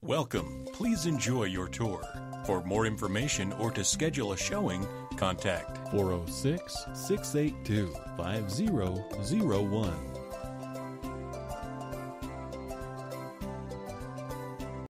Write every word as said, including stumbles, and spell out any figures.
Welcome. Please enjoy your tour. For more information or to schedule a showing, contact four oh six, six eight two, five zero zero one.